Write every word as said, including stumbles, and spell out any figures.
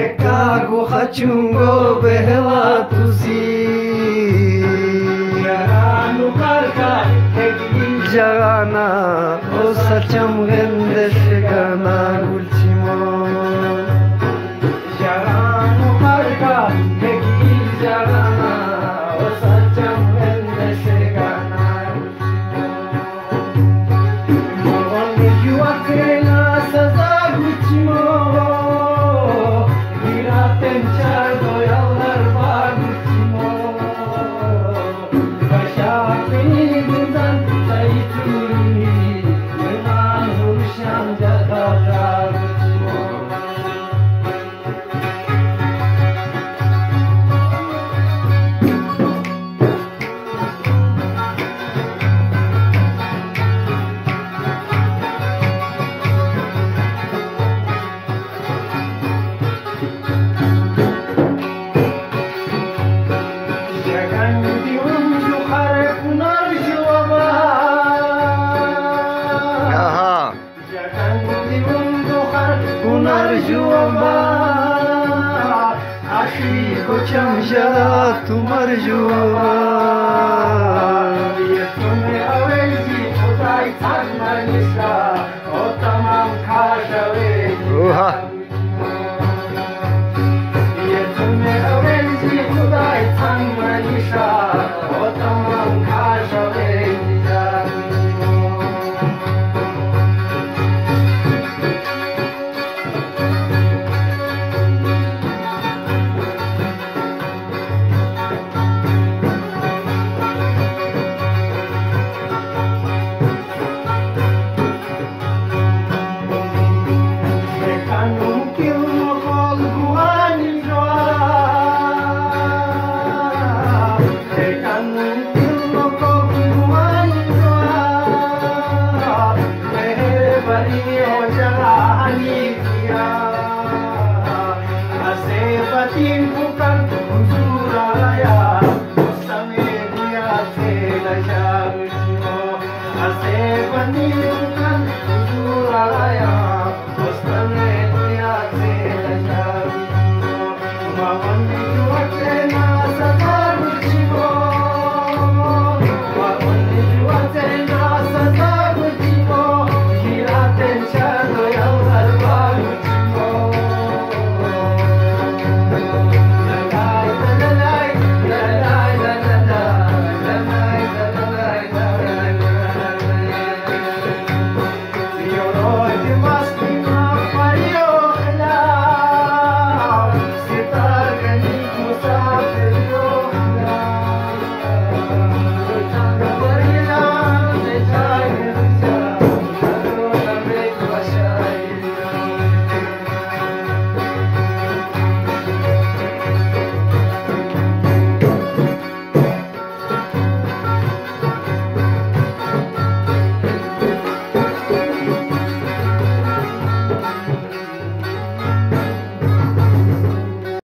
cago rachungo behela tusi Jarano karka Jagana o sacham gendesh gana ultimo Jarano karka Jagana o sacham gendesh gana ultimo Mogon yuakrena saza ultimo Viraten chardo yallar var ultimo Başakini bundan zaytuni Yılan hurşan cadar ultimo Chamja tumar juwa ye tume avezi khudai thana nisha o tamam khashave oha ye tume avezi khudai thana nisha o tamam khashave Tim